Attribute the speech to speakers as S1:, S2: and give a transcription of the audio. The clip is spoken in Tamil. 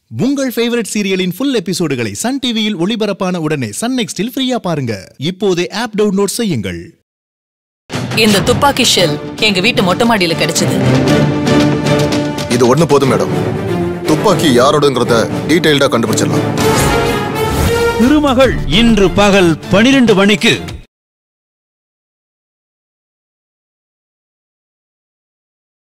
S1: உங்கள் ஃபேவரட் சீரியலின் ஃபுல் எபிசோடுகளை சன் டிவியில் ஒளிபரப்பான உடனே சன் நெக்ஸ்டில் ஃப்ரீயா பாருங்க. இப்போதே ஆப் டவுன்லோட் செய்யுங்கள்.
S2: இந்த துப்பாக்கி ஷெல் எங்க வீட்டு மொட்டை மாடியில கிடைச்சது.
S3: இது ஒண்ணு போதும் மேடம். துப்பாக்கி யாரோடங்கறத டீடைலா கண்டுபிடிச்சிடலாம்.
S4: திருமகள் இன்று பகல் 12 மணிக்கு